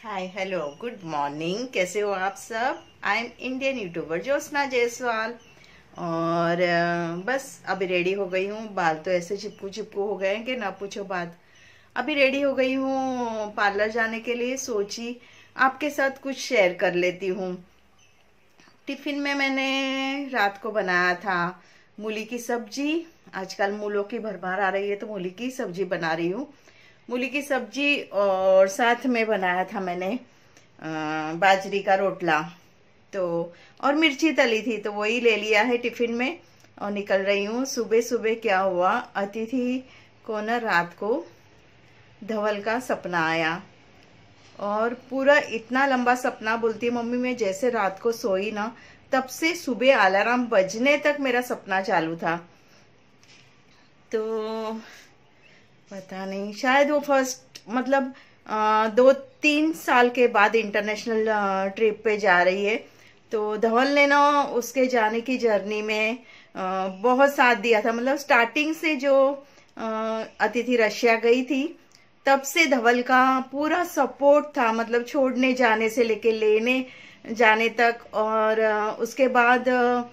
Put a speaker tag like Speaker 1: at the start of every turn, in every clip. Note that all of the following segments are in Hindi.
Speaker 1: Hi hello good morning. कैसे हो आप सब? I am Indian YouTuber Jyotsna Jaiswal. और बस अभी रेडी हो गई हूँ। बाल तो ऐसे चिपकू चिपकू हो गए हैं कि ना पूछो बात। अभी रेडी हो गई हूँ पार्लर जाने के लिए। सोची आपके साथ कुछ शेयर कर लेती हूँ। टिफिन में मैंने रात को बनाया था मूली की सब्जी। आजकल मूलों की भरमार आ रही है तो मूली की सब्जी बना रही हूँ। मूली की सब्जी और साथ में बनाया था मैंने बाजरी का रोटला। तो और मिर्ची तली थी तो वही ले लिया है टिफिन में और निकल रही हूँ। सुबह सुबह क्या हुआ, अतिथि को ना रात को धवल का सपना आया और पूरा इतना लंबा सपना। बोलती है मम्मी मैं जैसे रात को सोई ना तब से सुबह अलार्म बजने तक मेरा सपना चालू था। तो पता नहीं, शायद वो फर्स्ट मतलब 2-3 साल के बाद इंटरनेशनल ट्रिप पे जा रही है। तो धवल ने ना उसके जाने की जर्नी में बहुत साथ दिया था। मतलब स्टार्टिंग से जो अतिथि रशिया गई थी तब से धवल का पूरा सपोर्ट था। मतलब छोड़ने जाने से लेके लेने जाने तक। और उसके बाद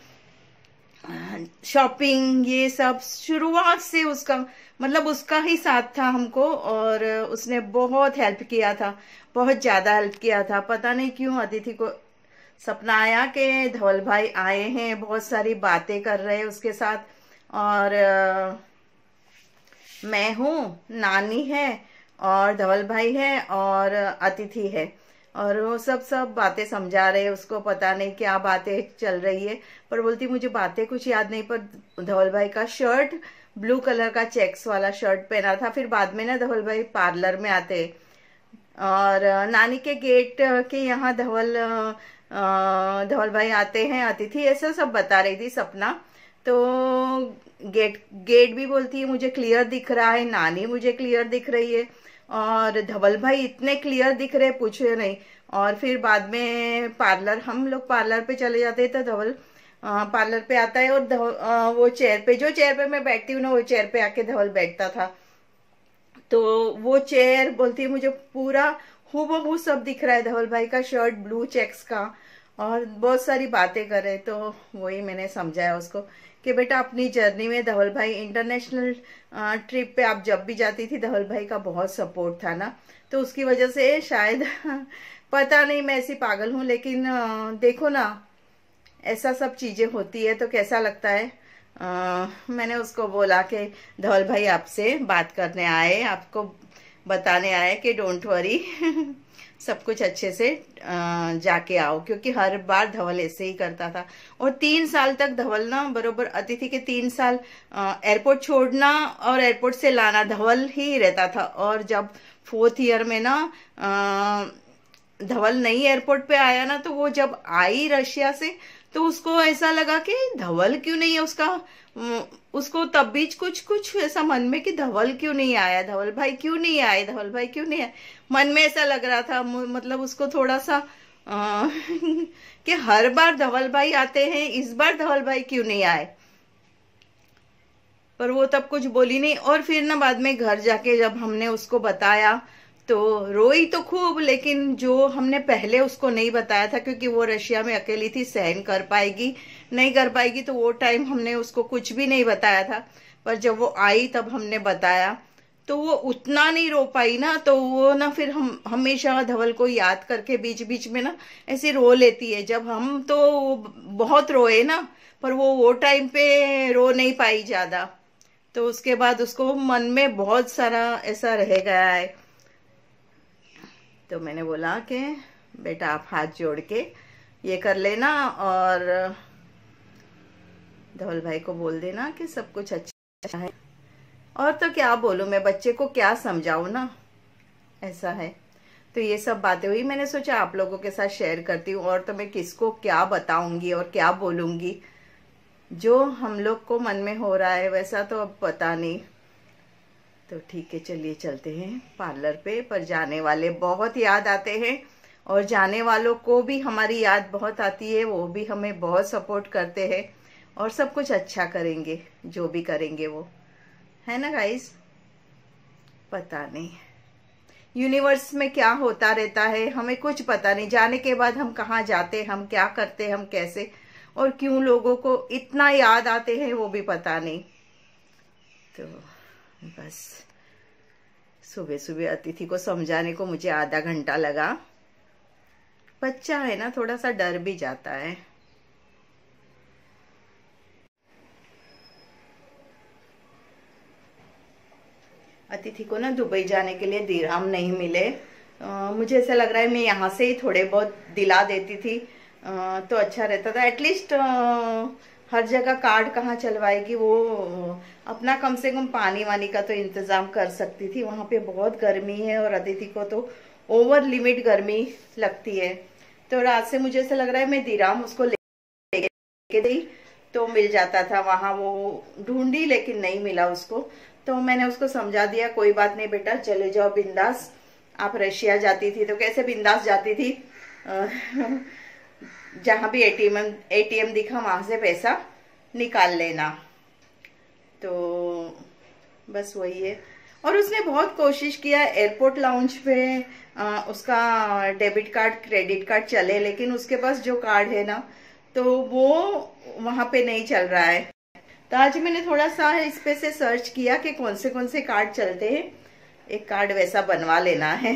Speaker 1: शॉपिंग ये सब शुरुआत से उसका मतलब उसका ही साथ था हमको। और उसने बहुत हेल्प किया था, बहुत ज्यादा हेल्प किया था। पता नहीं क्यों अदिति को सपना आया कि धवल भाई आए हैं, बहुत सारी बातें कर रहे हैं उसके साथ। और मैं हूँ, नानी है और धवल भाई है और अतिथि है। और वो सब बातें समझा रहे हैं उसको। पता नहीं क्या बातें चल रही है पर बोलती मुझे बातें कुछ याद नहीं। पर धवल भाई का शर्ट ब्लू कलर का चेक्स वाला शर्ट पहना था। फिर बाद में ना धवल भाई पार्लर में आते और नानी के गेट के यहाँ धवल भाई आते हैं, अतिथि ऐसा सब बता रही थी सपना। तो गेट गेट भी बोलती है मुझे क्लियर दिख रहा है, नानी मुझे क्लियर दिख रही है और धवल भाई इतने क्लियर दिख रहे पूछे नहीं। और फिर बाद में पार्लर, हम लोग पार्लर पे चले जाते हैं तो धवल पार्लर पे आता है और वो चेयर पे, जो चेयर पे मैं बैठती हूँ ना वो चेयर पे आके धवल बैठता था। तो वो चेयर बोलती है मुझे पूरा हूबहू सब दिख रहा है, धवल भाई का शर्ट ब्लू चेक्स का। और बहुत सारी बातें करे तो वही मैंने समझाया उसको कि बेटा अपनी जर्नी में धवल भाई इंटरनेशनल ट्रिप पे आप जब भी जाती थी धवल भाई का बहुत सपोर्ट था ना। तो उसकी वजह से शायद पता नहीं मैं ऐसी पागल हूँ लेकिन देखो ना ऐसा सब चीजें होती है तो कैसा लगता है। मैंने उसको बोला कि धवल भाई आपसे बात करने आए, आपको बताने आए कि डोंट वरी सब कुछ अच्छे से जाके आओ। क्योंकि हर बार धवल ऐसे ही करता था। और 3 साल तक धवल ना बरोबर अतिथि के 3 साल एयरपोर्ट छोड़ना और एयरपोर्ट से लाना धवल ही रहता था। और जब 4th ईयर में ना धवल नई एयरपोर्ट पे आया ना तो वो जब आई रशिया से तो उसको ऐसा लगा कि धवल क्यों नहीं है उसका। उसको तब भी कुछ कुछ ऐसा मन में कि धवल क्यों नहीं आया, धवल भाई क्यों नहीं आए, धवल भाई क्यों नहीं आए। मन में ऐसा लग रहा था। मतलब उसको थोड़ा सा कि हर बार धवल भाई आते हैं, इस बार धवल भाई क्यों नहीं आए। पर वो तब कुछ बोली नहीं। और फिर ना बाद में घर जाके जब हमने उसको बताया तो रोई तो खूब, लेकिन जो हमने पहले उसको नहीं बताया था क्योंकि वो रशिया में अकेली थी, सहन कर पाएगी नहीं कर पाएगी, तो वो टाइम हमने उसको कुछ भी नहीं बताया था। पर जब वो आई तब हमने बताया तो वो उतना नहीं रो पाई ना। तो वो ना फिर हम हमेशा धवल को याद करके बीच बीच में ना ऐसे रो लेती है। जब हम तो बहुत रोए ना पर वो टाइम पे रो नहीं पाई ज्यादा। तो उसके बाद उसको मन में बहुत सारा ऐसा रह गया है। तो मैंने बोला कि बेटा आप हाथ जोड़ के ये कर लेना और धवल भाई को बोल देना कि सब कुछ अच्छा है। और तो क्या बोलूं मैं, बच्चे को क्या समझाऊं ना, ऐसा है। तो ये सब बातें हुई, मैंने सोचा आप लोगों के साथ शेयर करती हूँ। और तो मैं किसको क्या बताऊंगी और क्या बोलूंगी, जो हम लोग को मन में हो रहा है वैसा तो अब पता नहीं। तो ठीक है चलिए चलते हैं पार्लर पे। पर जाने वाले बहुत याद आते हैं और जाने वालों को भी हमारी याद बहुत आती है, वो भी हमें बहुत सपोर्ट करते हैं और सब कुछ अच्छा करेंगे जो भी करेंगे वो, है ना गाइस। पता नहीं यूनिवर्स में क्या होता रहता है हमें कुछ पता नहीं। जाने के बाद हम कहाँ जाते, हम क्या करते, हम कैसे और क्यों लोगों को इतना याद आते हैं वो भी पता नहीं। तो बस सुबह सुबह अतिथि को समझाने को मुझे आधा घंटा लगा। बच्चा है ना, थोड़ा सा डर भी जाता है। अतिथि को ना दुबई जाने के लिए दिरहम नहीं मिले। मुझे ऐसा लग रहा है मैं यहाँ से ही थोड़े बहुत दिला देती थी तो अच्छा रहता था। एटलीस्ट हर जगह कार्ड कहाँ चलवाएगी वो, अपना कम से कम पानी वानी का तो इंतजाम कर सकती थी। वहाँ पे बहुत गर्मी है और अतिथि को तो ओवर लिमिट गर्मी लगती है। तो रात से मुझे ऐसा लग रहा है मैं दिरहम उसको लेके दी तो मिल जाता था। वहाँ वो ढूंढी लेकिन नहीं मिला उसको। तो मैंने उसको समझा दिया, कोई बात नहीं बेटा, चले जाओ बिंदास। आप रशिया जाती थी तो कैसे बिंदास जाती थी, जहां भी एटीएम दिखा वहां से पैसा निकाल लेना। तो बस वही है। और उसने बहुत कोशिश किया एयरपोर्ट लाउंज पे उसका डेबिट कार्ड क्रेडिट कार्ड चले, लेकिन उसके पास जो कार्ड है ना तो वो वहां पे नहीं चल रहा है। तो आज मैंने थोड़ा सा इस पे से सर्च किया कि कौन से कार्ड चलते हैं। एक कार्ड वैसा बनवा लेना है।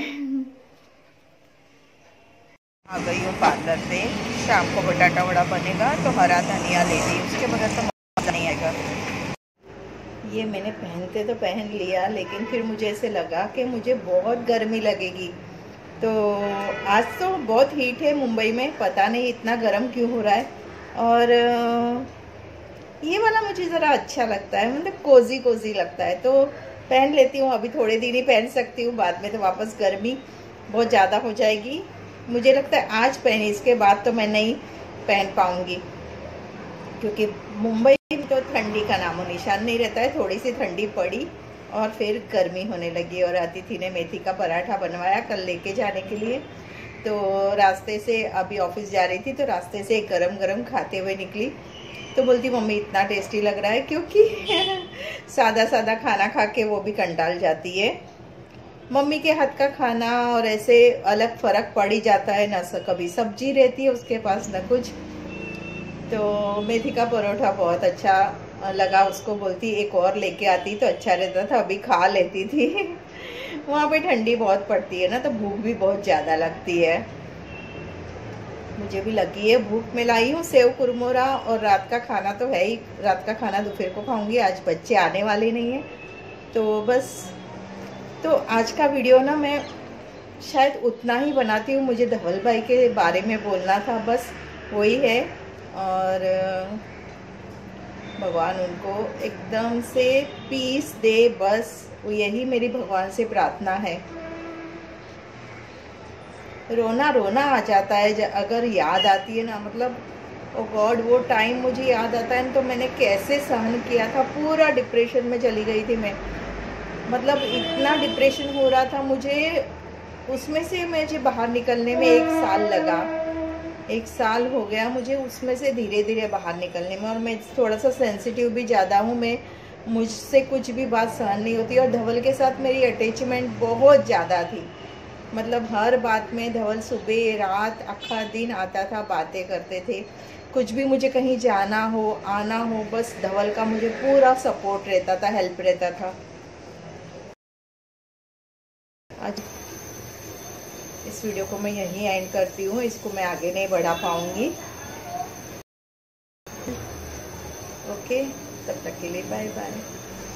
Speaker 1: आ गई हूँ पार्लर से। शाम को बटाटा वड़ा बनेगा तो हरा धनिया ले ली, उसके बगैर तो मजा नहीं आएगा। ये मैंने पहनते तो पहन लिया, लेकिन फिर मुझे ऐसे लगा कि मुझे बहुत गर्मी लगेगी। तो आज तो बहुत हीट है मुंबई में, पता नहीं इतना गर्म क्यों हो रहा है। और ये वाला मुझे ज़रा अच्छा लगता है, मतलब कोजी कोजी लगता है तो पहन लेती हूँ। अभी थोड़े दिन ही पहन सकती हूँ, बाद में तो वापस गर्मी बहुत ज़्यादा हो जाएगी। मुझे लगता है आज पहनी, इसके बाद तो मैं नहीं पहन पाऊँगी, क्योंकि मुंबई में तो ठंडी का नामो निशान नहीं रहता है। थोड़ी सी ठंडी पड़ी और फिर गर्मी होने लगी। और अतिथि ने मेथी का पराठा बनवाया कल लेके जाने के लिए। तो रास्ते से अभी ऑफिस जा रही थी तो रास्ते से गरम गरम खाते हुए निकली तो बोलती मम्मी इतना टेस्टी लग रहा है, क्योंकि सादा सादा खाना खा के वो भी कंटाल जाती है। मम्मी के हाथ का खाना और ऐसे अलग फर्क पड़ ही जाता है ना, कभी सब्जी रहती है उसके पास ना कुछ। तो मेथी का परोठा बहुत अच्छा लगा उसको, बोलती एक और लेके आती तो अच्छा रहता था, अभी खा लेती थी। वहाँ पे ठंडी बहुत पड़ती है ना तो भूख भी बहुत ज़्यादा लगती है। मुझे भी लगी है भूख। में लाई हूँ सेव कुरमुरा और रात का खाना तो है ही, रात का खाना दोपहर को खाऊंगी। आज बच्चे आने वाले नहीं हैं तो बस। तो आज का वीडियो ना मैं शायद उतना ही बनाती हूँ। मुझे धवल भाई के बारे में बोलना था, बस वही है। और भगवान उनको एकदम से पीस दे, बस यही मेरी भगवान से प्रार्थना है। रोना रोना आ जाता है अगर याद आती है ना, मतलब ओ गॉड वो टाइम मुझे याद आता है तो मैंने कैसे सहन किया था। पूरा डिप्रेशन में चली गई थी मैं, मतलब इतना डिप्रेशन हो रहा था मुझे। उसमें से मुझे बाहर निकलने में 1 साल लगा, 1 साल हो गया मुझे उसमें से धीरे धीरे बाहर निकलने में। और मैं थोड़ा सा सेंसिटिव भी ज़्यादा हूँ, मैं मुझसे कुछ भी बात सहन नहीं होती। और धवल के साथ मेरी अटैचमेंट बहुत ज़्यादा थी, मतलब हर बात में धवल सुबह रात आखा दिन आता था, बातें करते थे। कुछ भी मुझे कहीं जाना हो आना हो, बस धवल का मुझे पूरा सपोर्ट रहता था, हेल्प रहता था। आज इस वीडियो को मैं यहीं एंड करती हूँ, इसको मैं आगे नहीं बढ़ा पाऊँगी। ओके, तब तक के लिए बाय बाय।